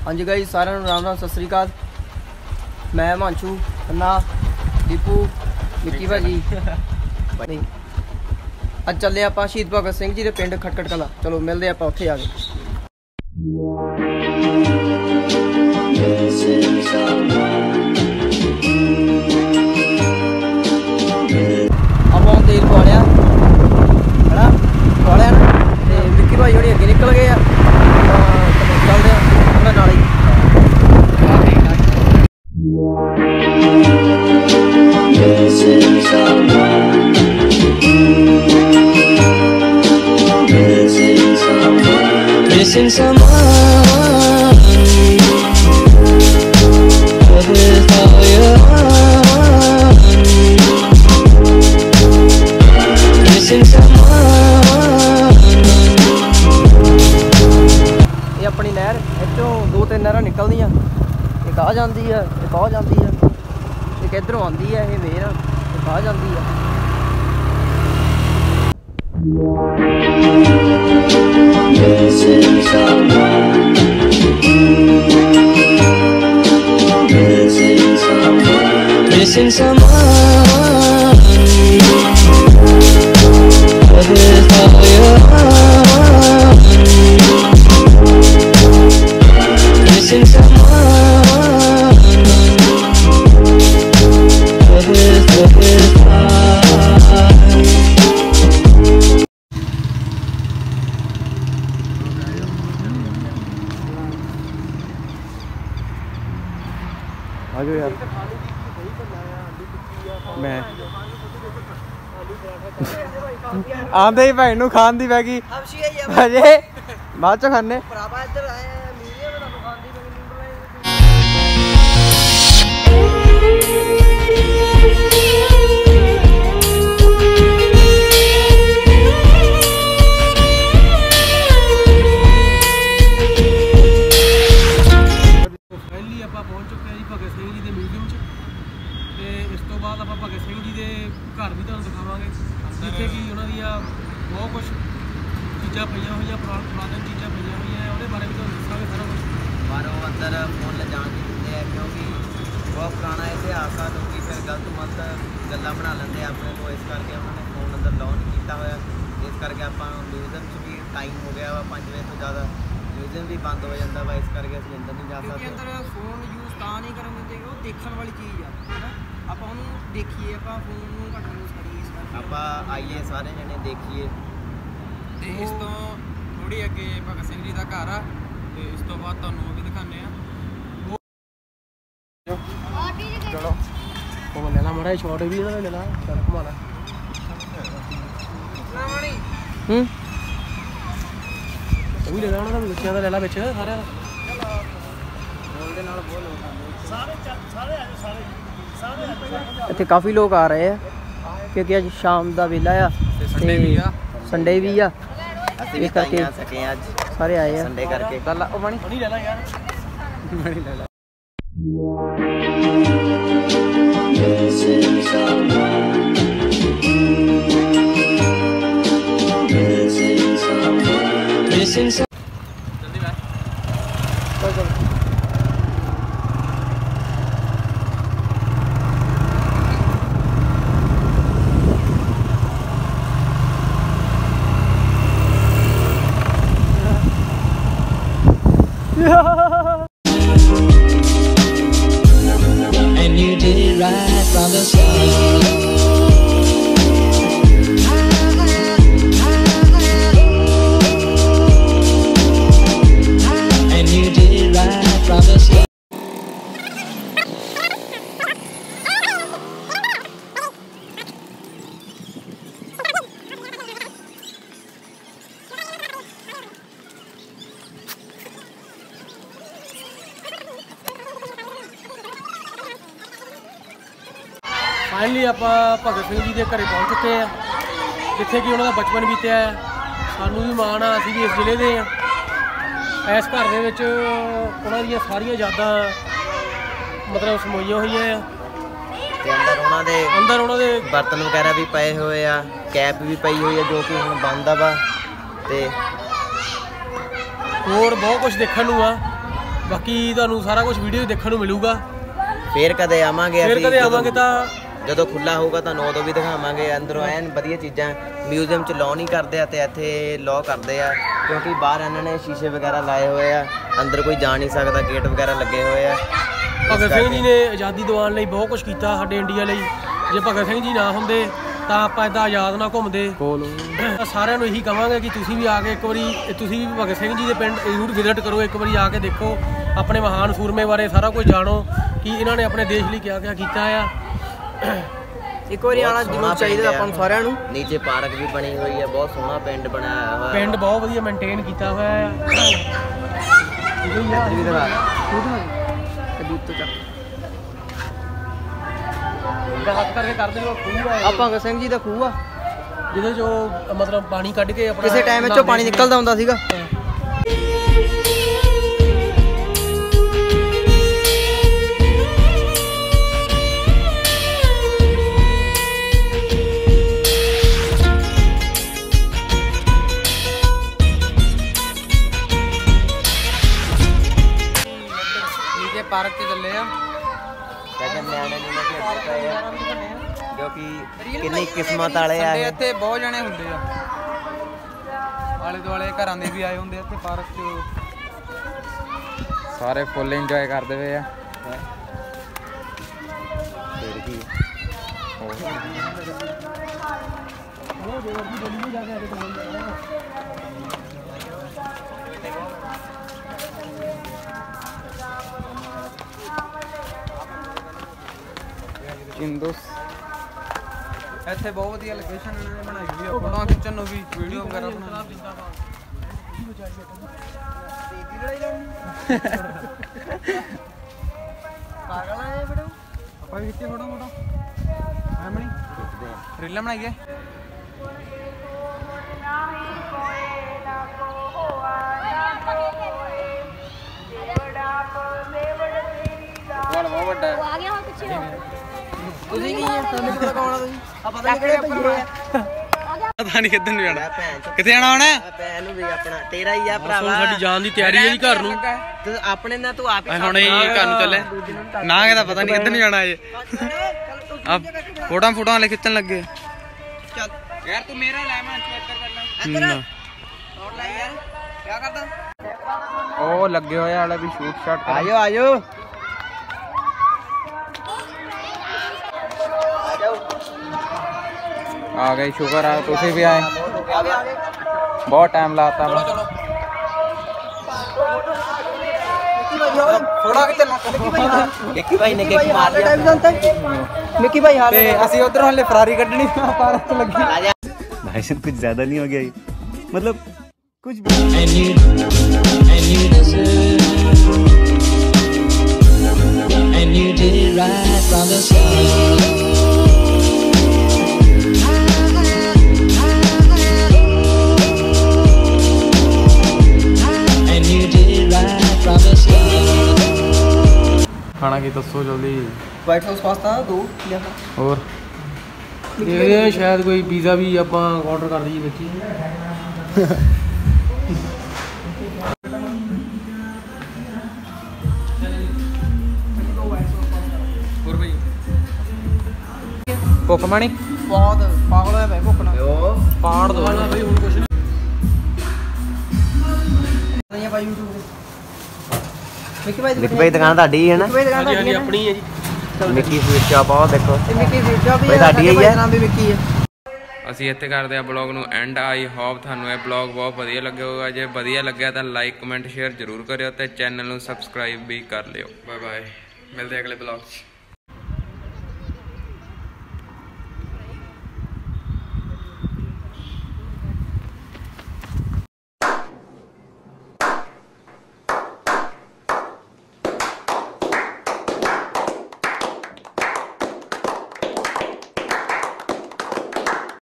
हाँ जी गाइस, सारे राम राम सत श्री अकाल। मैं हिमांशु, अन्ना, दीपू, मिक्की भाजी नहीं अज चले आप शहीद भगत सिंह जी के पिंड खटखट कला। चलो मिलते आप उत्थे आके। आप तेल पा लिया है पा लिया ना, तो मिक्की भाई होनी अगे निकल गए चलते हैं नाल ही। Missing someone without you. Missing someone. ये अपनी नहर इतों दो तीन नहर निकलदियां, एक आ जाती है, एक आ जाती है, एक इधरों आती है, ये मेर एक आ जाती है। Missing someone. Missing someone. Missing someone without you. Missing someone without you. आजो यार, मैं आंदे ही भैन नूं खान दी पैगी अजे बाद चो खाने। पहुँच चुके हैं जी भगत सिंह जी के म्यूजियम तो इस तो बाद आप भगत सिंह जी के घर भी तुहानूं दिखावांगे जिथे कि उन्होंने बहुत कुछ चीज़ां पईयां होईयां, पुरातन चीज़ां पईयां होईयां, उहदे बारे भी तुहानूं दस्सांगे सारा कुछ। बारों अंदर फोन ले जान नहीं दिंदे है क्योंकि बहुत पुराना इतिहास है। लोग फिर गलत मत गल्लां बना लेंदे अपने को, इस करके उन्होंने फोन अंदर अलाउ नहीं किया होया। इस करके आपां म्यूजियम च भी टाइम हो गया वा 5 बजे तो ज़्यादा म्यूजियम भी बंद हो जाता वा, इस करके असीं अंदर नहीं जा सकते। अंदर फोन यूज तां नहीं करन दिंदे, वो देखण वाली चीज़ है ना, आपां उहनूं देखीए, आपां फोन नूं घੱਟ यूज करिए, इस करके आपां आइए सारे जने देखिए। ਤੇ ਇਸ ਤੋਂ ਥੋੜੀ ਅੱਗੇ ਭਗਤ ਸਿੰਘ ਜੀ ਦਾ ਘਰ ਆ ਤੇ ਇਸ ਤੋਂ ਬਾਅਦ ਤੁਹਾਨੂੰ ਉਹ ਵੀ ਦਿਖਾਉਂਦੇ ਆ। चलो वो लेना मरा शॉट भी ना लेना, चल घुमाना वो भी लेना ना, बच्चों का लेना बिच सारे इतने काफ़ी लोग आ रहे हैं क्योंकि अज शाम का वेला आ, संडे भी आ, इस करके सारे आए हैं संडे करके। पानी ले ला यार, पानी ले ला। Missing someone. Missing someone. Missing someone. And you did it right from the start. And you did it right from the start. Finally आप भगत सिंह जी के घरे पहुँच चुके हैं जिथे कि उन्होंने बचपन बीत्या है। सानू भी माण आ, असीं भी इस जिले के हैं। इस घर के उन्होंने सारिया यादां मतलब समोईयां हुई हैं। अंदर उन्होंने बर्तन वगैरह भी पए हुए आ, कैप भी पई हुई है जो कि हुण बंद वा। ते होर बहुत कुछ देखने नूं आ ਬਾਕੀ ਤੁਹਾਨੂੰ ਸਾਰਾ ਕੁਝ ਵੀਡੀਓ ਦੇਖਣ ਨੂੰ ਮਿਲੂਗਾ। ਫੇਰ ਕਦੇ ਆਵਾਂਗੇ ਫਿਰ ਕਦੇ ਆਵਾਂਗੇ ਤਾਂ ਜਦੋਂ ਖੁੱਲਾ ਹੋਊਗਾ ਤੁਹਾਨੂੰ ਉਦੋਂ ਵੀ ਦਿਖਾਵਾਂਗੇ। ਅੰਦਰੋਂ ਐਨ ਵਧੀਆ ਚੀਜ਼ਾਂ ਮਿਊਜ਼ੀਅਮ 'ਚ ਲਾਅ ਨਹੀਂ ਕਰਦੇ ਆ ਤੇ ਇੱਥੇ ਲਾਅ ਕਰਦੇ ਆ, ਕਿਉਂਕਿ ਬਾਹਰ ਇਹਨਾਂ ਨੇ ਸ਼ੀਸ਼ੇ ਵਗੈਰਾ ਲਾਏ ਹੋਏ ਆ, ਅੰਦਰ ਕੋਈ ਜਾ ਨਹੀਂ ਸਕਦਾ, ਗੇਟ ਵਗੈਰਾ ਲੱਗੇ ਹੋਏ ਆ। ਭਗਤ ਸਿੰਘ ਜੀ ਨੇ ਆਜ਼ਾਦੀ ਦਿਵਾਉਣ ਲਈ ਬਹੁਤ ਕੁਝ ਕੀਤਾ ਸਾਡੇ ਇੰਡੀਆ ਲਈ। ਜੇ ਭਗਤ ਸਿੰਘ ਜੀ ਨਾ ਹੁੰਦੇ ਤਾਂ ਆਪਾਂ ਇੱਦਾਂ ਆਜ਼ਾਦ ਨਾ ਘੁੰਮਦੇ। ਸਾਰਿਆਂ ਨੂੰ ਇਹੀ ਕਹਾਂਗੇ ਕਿ ਤੁਸੀਂ ਵੀ ਆ ਕੇ ਇੱਕ ਵਾਰੀ ਤੁਸੀਂ ਵੀ ਭਗਤ ਸਿੰਘ ਜੀ ਦੇ ਪਿੰਡ ਜ਼ਰੂਰ ਵਿਜ਼ਿਟ ਕਰੋ, ਇੱਕ ਵਾਰੀ ਆ ਕੇ ਦੇਖੋ, ਆਪਣੇ ਮਹਾਨ ਸੂਰਮੇ ਬਾਰੇ ਸਾਰਾ ਕੁਝ ਜਾਣੋ ਕਿ ਇਹਨਾਂ ਨੇ ਆਪਣੇ ਦੇਸ਼ ਲਈ ਕਿਆ ਕਿਆ ਕੀਤਾ ਆ। ਇੱਕ ਵਾਰੀ ਆਉਣਾ ਜ਼ਰੂਰ ਚਾਹੀਦਾ ਆਪਾਂ ਨੂੰ ਸਾਰਿਆਂ ਨੂੰ। ਨੀਚੇ ਪਾਰਕ ਵੀ ਬਣੀ ਹੋਈ ਹੈ, ਬਹੁਤ ਸੋਹਣਾ ਪਿੰਡ ਬਣਾਇਆ ਹੋਇਆ। ਪਿੰਡ ਬਹੁਤ ਵਧੀਆ ਮੇਨਟੇਨ ਕੀਤਾ ਹੋਇਆ ਆ। ਹੱਥ ਕਰਕੇ ਕਰਦੇ ਜੋ ਖੂਹ ਆ, ਭਗਤ ਸਿੰਘ ਜੀ ਦਾ ਖੂਹ ਆ ਜਿਹਦੇ ਚੋਂ ਮਤਲਬ ਪਾਣੀ ਕੱਢ ਕੇ ਆਪਣਾ ਕਿਸੇ ਟਾਈਮ ਵਿੱਚੋਂ ਪਾਣੀ ਨਿਕਲਦਾ ਹੁੰਦਾ ਸੀਗਾ। ਨੀਚੇ ਪਾਰਕ ਤੇ ਚੱਲੇ ਆ ਨਿਆਣੇ ਨੂੰ ਲੈ ਕੇ ਇੱਧਰ ਪਏ ਆ, ਕਿਉਂਕਿ ਕਿੰਨੀ ਕਿਸਮਤ ਵਾਲੇ ਆ ਇਹ। ਇੱਥੇ ਬਹੁਤ ਜਣੇ ਹੁੰਦੇ ਆ, ਆਲੇ ਦੁਆਲੇ ਘਰਾਂ ਦੇ ਵੀ ਆਏ ਹੁੰਦੇ ਇੱਥੇ ਪਾਰਕ 'ਚ, ਸਾਰੇ ਫੁੱਲ ਇੰਜੋਏ ਕਰਦੇ ਪਏ ਆ। ਫਿਰ ਕੀ ਇੱਥੇ ਬਹੁਤ ਵਧੀਆ ਲੋਕੇਸ਼ਨ ਇਹਨਾਂ ਨੇ ਬਣਾਈ ਹੋਈ ਆ, ਫੋਟੋਆਂ ਖਿੱਚਣ ਨੂੰ ਵੀ, ਵੀਡੀਓ ਵਗੈਰਾ ਬਣਾਉਣ ਨੂੰ। ਪਾਗਲ ਆ ਇਹ ਵੀਡੀਓ, ਆਪਾਂ ਵੀ ਖਿੱਚੇ ਫੋਟੋ ਐਮਣੀ ਰੀਲਾਂ ਬਣਾਈਏ। ਬਹੁਤ ਵੱਡਾ ਹੈ। ਆ ਗਿਆ ਹੁਣ ਪਿੱਛੇ ਹੋ ਤੁਸੀਂ ਕੀ ਆ? ਤੁਹਾਨੂੰ ਪਤਾ ਕੌਣ ਆ ਤੁਸੀਂ? ਆਪਾਂ ਤਾਂ ਕਿਹੜੇ ਭਈਏ ਆ। ਪਤਾ ਨਹੀਂ ਕਿੱਧਰ ਨੂੰ ਜਾਣਾ, ਭੈਣ ਚੋ ਕਿੱਥੇ ਜਾਣਾ ਹੁਣ? ਭੈਣ ਨੂੰ ਵੀ ਆਪਣਾ ਤੇਰਾ ਹੀ ਆ ਭਰਾਵਾ। ਸਾਡੀ ਜਾਨ ਦੀ ਤਿਆਰੀ ਹੈ ਜੀ ਘਰ ਨੂੰ। ਤੂੰ ਆਪਣੇ ਨਾਲ ਤੂੰ ਆਪ ਹੀ ਹੁਣ ਹੀ ਘਰ ਨੂੰ ਚੱਲੇ ਨਾ, ਇਹਦਾ ਪਤਾ ਨਹੀਂ ਕਿੱਧਰ ਨੂੰ ਜਾਣਾ ਅਜੇ। ਆ ਫੋਟੋਆਂ ਵਾਲੇ ਖਿੱਚਣ ਲੱਗੇ। ਚੱਲ ਯਾਰ ਤੂੰ ਮੇਰਾ ਲੈ, ਮੈਂ ਇੱਧਰ ਕਰ ਲੈ। ਨਾ। ਹੋਰ ਲੈ ਯਾਰ, ਕੀ ਕਰਦਾ? ਉਹ ਲੱਗੇ ਹੋਏ ਵਾਲੇ ਵੀ ਸ਼ੂਟ ਸ਼ਾਟ ਆਜੋ ਆਜੋ ਆ ਗਏ। ਸ਼ੁਕਰ ਆ ਤੁਸੀਂ ਵੀ ਆਏ, ਬਹੁਤ ਟਾਈਮ ਲਾਤਾ। ਥੋੜਾ ਕਿ ਚੱਲਣਾ ਵਿੱਕੀ ਭਾਈ ਨੇ ਕਿੱਕ ਮਾਰ ਲਿਆ। ਨਿੱਕੀ ਭਾਈ ਹਾਲ ਤੇ ਅਸੀਂ ਉਧਰੋਂ ਹਲੇ ਫਰਾਰੀ ਕੱਢਣੀ ਪਾਰਕ ਲੱਗੀ। भाई साहब कुछ ज्यादा नहीं हो गया ये? मतलब कुछ And you did it right from the start. And you did it right from the start. ਖਾਣਾ ਕੀ ਦੱਸੋ ਜਲਦੀ। ਵਾਈਟ ਸੌਸ ਪਾਸਤਾ 2 ਲਿਆ। ਹੋਰ ਦੇਖਦੇ ਆ ਸ਼ਾਇਦ ਕੋਈ ਪੀਜ਼ਾ ਵੀ ਆਪਾਂ ਆਰਡਰ ਕਰ ਦਈਏ ਵਿੱਚ ਹੀ। ਹੋਰ ਬਈ ਭੁੱਖ ਮਾਣੀ ਬਹੁਤ ਪਾਗਲ ਹੋਇਆ ਭਾਈ ਭੁੱਖ ਨਾਲ। ਓ ਪਾੜ ਦੋ ਬਈ ਹੁਣ ਕੁਛ ਨਹੀਂ। ਨਹੀਂ ਆ ਭਾਈ YouTube ਤੇ ਮਿੱਕੀ ਭਾਈ ਵਿੱਕੀ ਭਾਈ ਦੁਕਾਨ ਤੁਹਾਡੀ ਹੈ ਨਾ? ਮਿੱਕੀ ਭਾਈ ਦੁਕਾਨ ਹਾਂਜੀ ਤੁਹਾਡੀ ਹੈ ਆਪਣੀ ਹੈ ਜੀ। ਮਿੱਕੀ ਸਵੀਟ ਸ਼ਾਪ ਆਓ ਦੇਖੋ। ਇਹ ਮਿੱਕੀ ਸਵੀਟ ਸ਼ਾਪ ਵੀ ਭਾਈ ਸਾਡੀ ਹੀ ਹੈ। ਨਾਮ ਵੀ ਮਿੱਕੀ ਹੈ। ਅਸੀਂ ਇੱਥੇ ਕਰਦੇ ਆ ਬਲੌਗ ਨੂੰ ਐਂਡ। ਆਈ ਹੋਪ ਤੁਹਾਨੂੰ ਇਹ ਬਲੌਗ ਬਹੁਤ ਵਧੀਆ ਲੱਗਿਆ ਹੋਊਗਾ। ਜੇ ਵਧੀਆ ਲੱਗਿਆ ਤਾਂ ਲਾਈਕ ਕਮੈਂਟ ਸ਼ੇਅਰ ਜ਼ਰੂਰ ਕਰਿਓ ਤੇ ਚੈਨਲ ਨੂੰ ਸਬਸਕ੍ਰਾਈਬ ਵੀ ਕਰ ਲਿਓ। ਬਾਏ ਬਾਏ, ਮਿਲਦੇ ਅਗਲੇ ਬਲੌਗ 'ਚ।